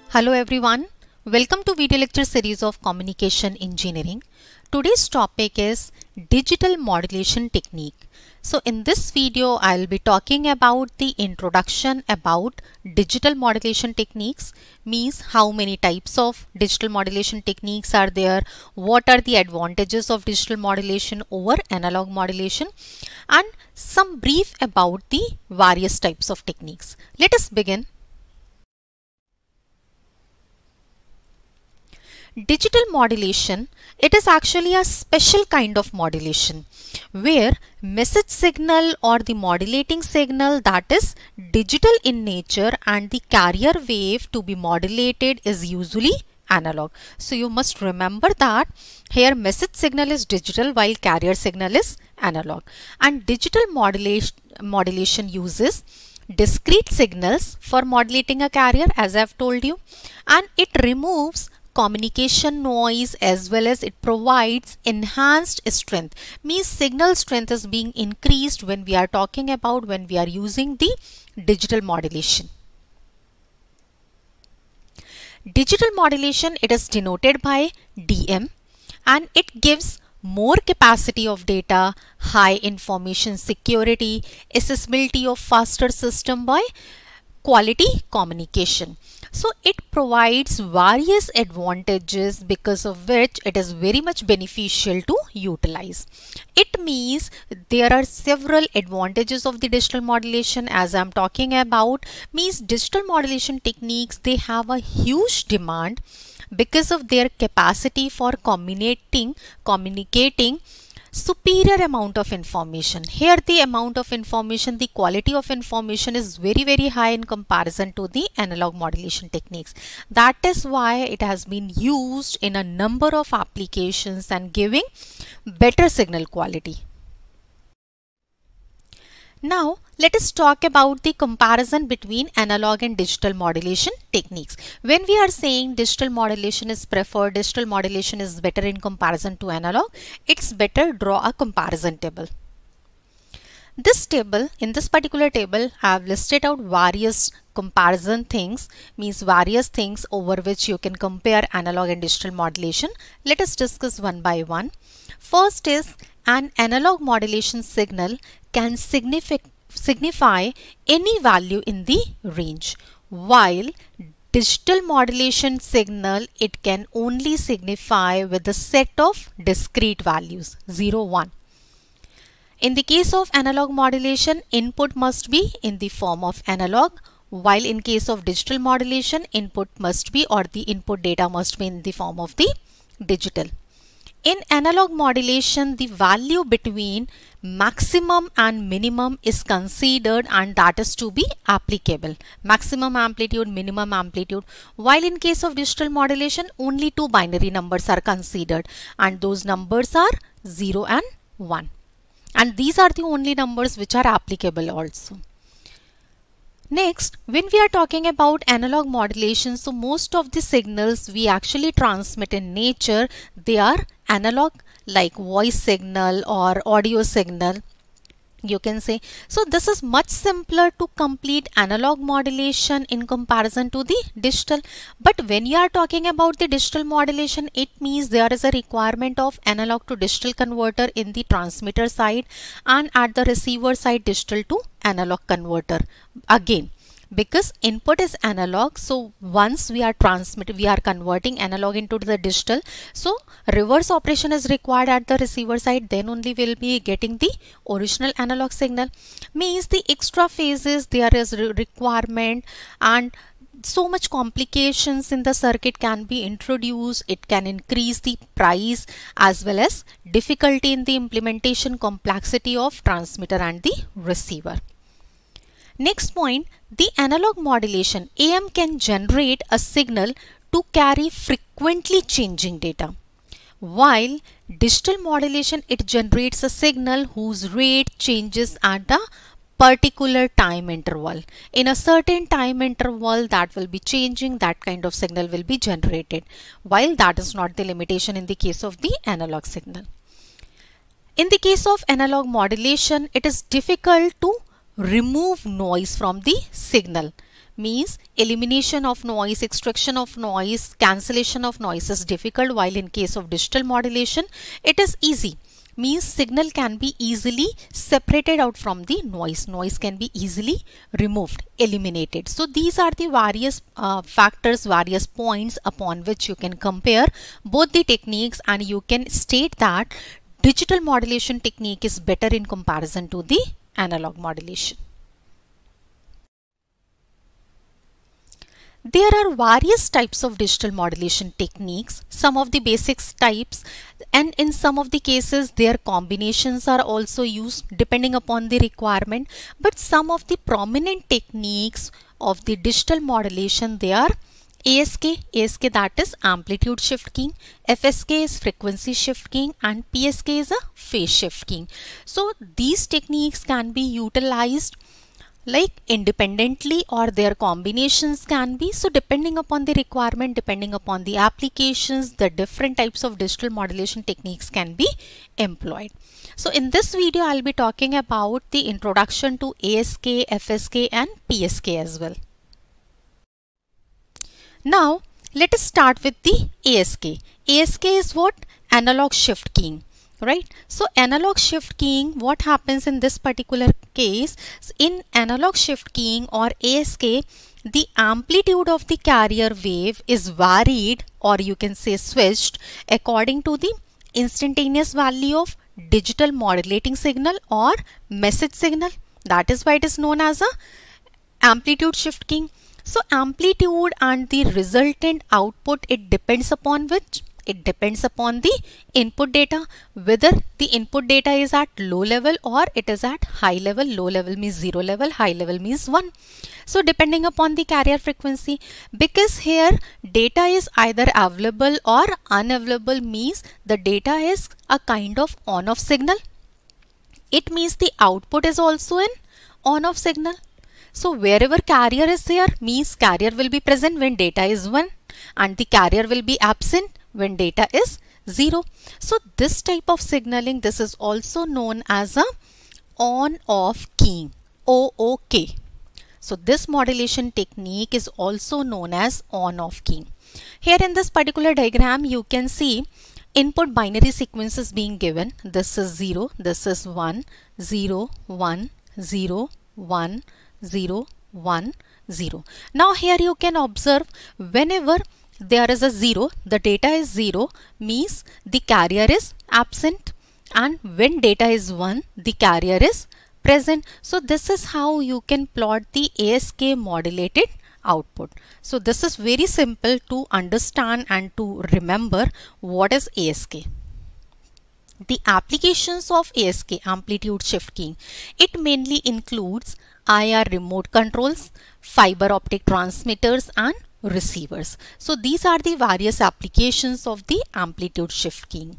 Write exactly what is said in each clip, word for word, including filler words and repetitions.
Hello everyone, welcome to video lecture series of Communication Engineering. Today's topic is digital modulation technique. So in this video I'll be talking about the introduction about digital modulation techniques, means how many types of digital modulation techniques are there, what are the advantages of digital modulation over analog modulation, and some brief about the various types of techniques. Let us begin. Digital modulation, it is actually a special kind of modulation where message signal or the modulating signal that is digital in nature and the carrier wave to be modulated is usually analog. So you must remember that here message signal is digital while carrier signal is analog, and digital modulation, modulation uses discrete signals for modulating a carrier, as I have told you, and it removes communication noise as well as it provides enhanced strength, means signal strength is being increased when we are talking about when we are using the digital modulation. Digital modulation, it is denoted by D M, and it gives more capacity of data, high information security, accessibility of faster system by quality communication. So it provides various advantages because of which it is very much beneficial to utilize. It means there are several advantages of the digital modulation as I am talking about, means digital modulation techniques, they have a huge demand because of their capacity for communicating, communicating superior amount of information. Here the amount of information, the quality of information is very very high in comparison to the analog modulation techniques. That is why it has been used in a number of applications and giving better signal quality. Now let us talk about the comparison between analog and digital modulation techniques. When we are saying digital modulation is preferred, digital modulation is better in comparison to analog, it's better draw a comparison table. This table, in this particular table, I have listed out various comparison things, means various things over which you can compare analog and digital modulation. Let us discuss one by one. First is an analog modulation signal can signify, signify any value in the range, while digital modulation signal, it can only signify with a set of discrete values zero, one. In the case of analog modulation, input must be in the form of analog, while in case of digital modulation, input must be or the input data must be in the form of the digital. In analog modulation, the value between maximum and minimum is considered and that is to be applicable. Maximum amplitude, minimum amplitude. While in case of digital modulation, only two binary numbers are considered and those numbers are zero and one. And these are the only numbers which are applicable also. Next, when we are talking about analog modulation, so most of the signals we actually transmit in nature, they are analog, like voice signal or audio signal, you can say. So this is much simpler to complete analog modulation in comparison to the digital. But when you are talking about the digital modulation, it means there is a requirement of analog to digital converter in the transmitter side and at the receiver side digital to analog converter. Again, because input is analog, so once we are transmitting, we are converting analog into the digital, so reverse operation is required at the receiver side, then only we'll be getting the original analog signal. Means the extra phases there is re requirement and so much complications in the circuit can be introduced. It can increase the price as well as difficulty in the implementation, complexity of transmitter and the receiver. Next point, the analog modulation, A M can generate a signal to carry frequently changing data, while digital modulation, it generates a signal whose rate changes at a particular time interval. In a certain time interval that will be changing, that kind of signal will be generated, while that is not the limitation in the case of the analog signal. In the case of analog modulation, it is difficult to remove noise from the signal, means elimination of noise, extraction of noise, cancellation of noise is difficult, while in case of digital modulation it is easy. Means signal can be easily separated out from the noise. Noise can be easily removed, eliminated. So these are the various uh, factors, various points upon which you can compare both the techniques, and you can state that digital modulation technique is better in comparison to the analog modulation. There are various types of digital modulation techniques, some of the basic types, and in some of the cases their combinations are also used depending upon the requirement. But some of the prominent techniques of the digital modulation, they are A S K, A S K that is amplitude shift keying, F S K is frequency shift keying, and P S K is a phase shift keying. So these techniques can be utilized like independently, or their combinations can be. So depending upon the requirement, depending upon the applications, the different types of digital modulation techniques can be employed. So in this video I'll be talking about the introduction to A S K, F S K and P S K as well. Now let us start with the A S K. A S K is what? Analog shift keying. Right? So analog shift keying, what happens in this particular case? In analog shift keying or A S K, the amplitude of the carrier wave is varied, or you can say switched, according to the instantaneous value of digital modulating signal or message signal. That is why it is known as a amplitude shift keying. So amplitude and the resultant output, it depends upon which? It depends upon the input data, whether the input data is at low level or it is at high level. Low level means zero level, high level means one. So depending upon the carrier frequency, because here data is either available or unavailable, means the data is a kind of on-off signal. It means the output is also an on-off signal. So wherever carrier is there, means carrier will be present when data is one, and the carrier will be absent when data is zero. So this type of signaling, this is also known as a on-off keying, O O K. So this modulation technique is also known as on-off keying. Here in this particular diagram you can see input binary sequences being given. This is zero, this is one, zero, one, zero, one, zero, one, zero. Now here you can observe whenever there is a zero, the data is zero, means the carrier is absent, and when data is one, the carrier is present. So this is how you can plot the A S K modulated output. So this is very simple to understand and to remember what is A S K. The applications of A S K, amplitude shift keying, it mainly includes I R remote controls, fiber optic transmitters and receivers. So these are the various applications of the amplitude shift keying.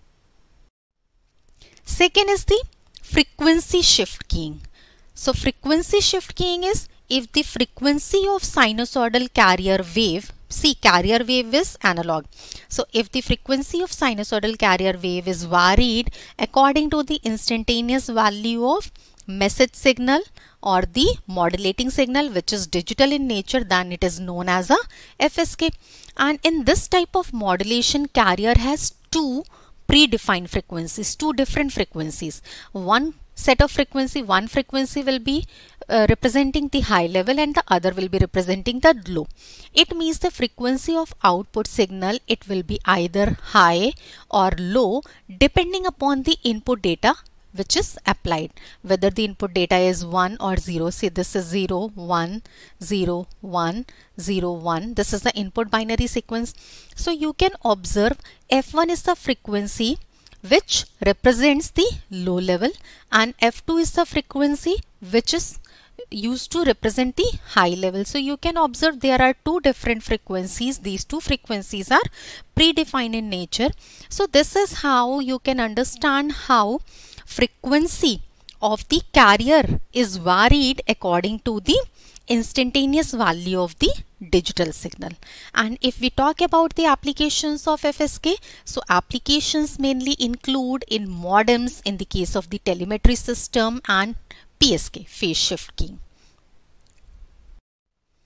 Second is the frequency shift keying. So frequency shift keying is if the frequency of sinusoidal carrier wave, see carrier wave is analog. So if the frequency of sinusoidal carrier wave is varied according to the instantaneous value of message signal or the modulating signal, which is digital in nature, then it is known as a F S K. And in this type of modulation, carrier has two predefined frequencies, two different frequencies. One set of frequency, one frequency will be uh, representing the high level and the other will be representing the low. It means the frequency of output signal, it will be either high or low depending upon the input data which is applied, whether the input data is one or zero. See, this is zero, one, zero, one, zero, one. This is the input binary sequence. So you can observe F one is the frequency which represents the low level, and F two is the frequency which is used to represent the high level. So you can observe there are two different frequencies. These two frequencies are predefined in nature. So this is how you can understand how frequency of the carrier is varied according to the instantaneous value of the digital signal. And if we talk about the applications of F S K, so applications mainly include in modems in the case of the telemetry system, and P S K, phase shift keying.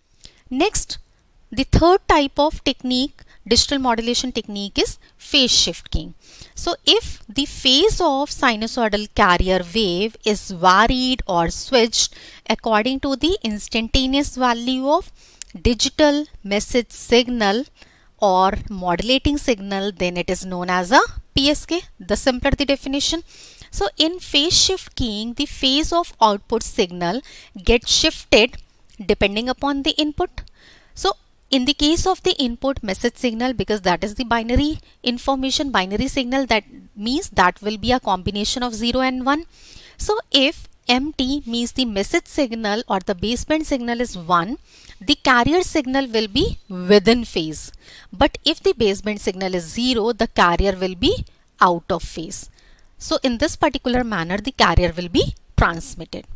Next, the third type of technique, digital modulation technique, is phase shift keying. So if the phase of sinusoidal carrier wave is varied or switched according to the instantaneous value of digital message signal or modulating signal, then it is known as a P S K, the simpler the definition. So in phase shift keying, the phase of output signal gets shifted depending upon the input. So in the case of the input message signal, because that is the binary information, binary signal, that means that will be a combination of zero and one. So if M T means the message signal or the baseband signal is one, the carrier signal will be within phase. But if the baseband signal is zero, the carrier will be out of phase. So in this particular manner, the carrier will be transmitted.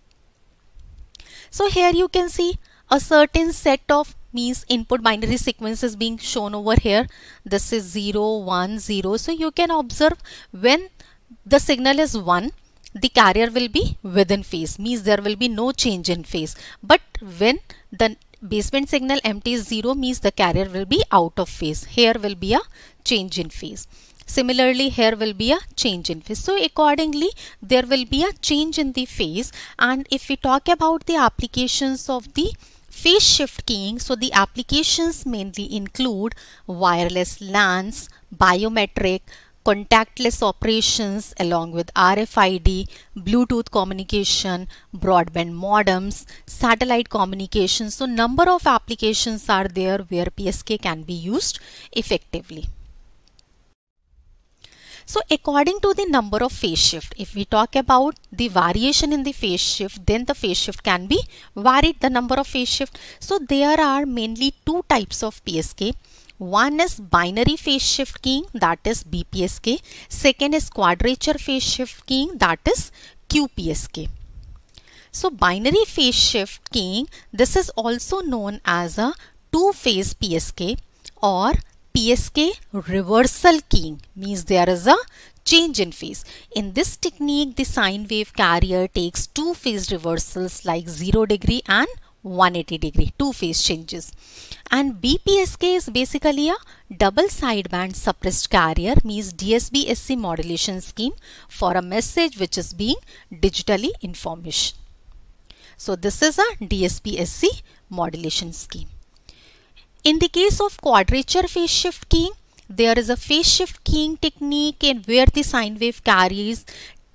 So here you can see a certain set of means input binary sequence is being shown over here. This is zero, one, zero. So you can observe when the signal is one, the carrier will be within phase, means there will be no change in phase. But when the baseband signal M T is zero, means the carrier will be out of phase. Here will be a change in phase. Similarly, here will be a change in phase. So accordingly, there will be a change in the phase. And if we talk about the applications of the phase shift keying, so the applications mainly include wireless LANs, biometric, contactless operations along with R F I D, Bluetooth communication, broadband modems, satellite communication. So number of applications are there where P S K can be used effectively. So according to the number of phase shift, if we talk about the variation in the phase shift, then the phase shift can be varied, the number of phase shift. So there are mainly two types of P S K. One is binary phase shift keying, that is B P S K. Second is quadrature phase shift keying, that is Q P S K. So binary phase shift keying, this is also known as a two-phase P S K or P S K reversal keying, means there is a change in phase. In this technique, the sine wave carrier takes two phase reversals like zero degree and one hundred eighty degree, two phase changes. And B P S K is basically a double sideband suppressed carrier, means D S B S C modulation scheme for a message which is being digitally information. So this is a D S B S C modulation scheme. In the case of quadrature phase shift keying, there is a phase shift keying technique in where the sine wave carries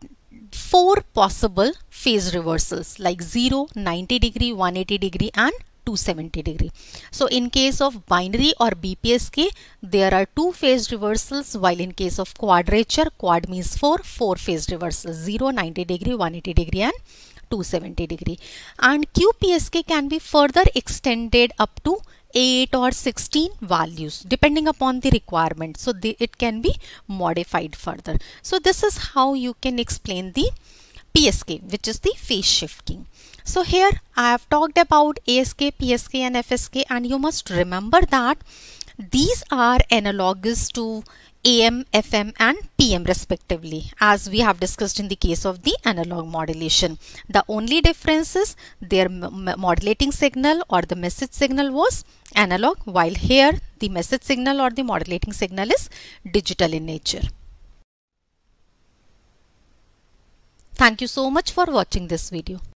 four possible phase reversals like zero, ninety degree, one hundred eighty degree and two hundred seventy degree. So in case of binary or B P S K, there are two phase reversals, while in case of quadrature, quad means four, four phase reversals, zero, ninety degree, one hundred eighty degree and two hundred seventy degree. And Q P S K can be further extended up to eight or sixteen values depending upon the requirement. So the, it can be modified further. So this is how you can explain the P S K, which is the phase shift keying. So here I have talked about A S K, P S K and F S K, and you must remember that these are analogous to A M, F M and P M respectively, as we have discussed in the case of the analog modulation. The only difference is their modulating signal or the message signal was analog, while here the message signal or the modulating signal is digital in nature. Thank you so much for watching this video.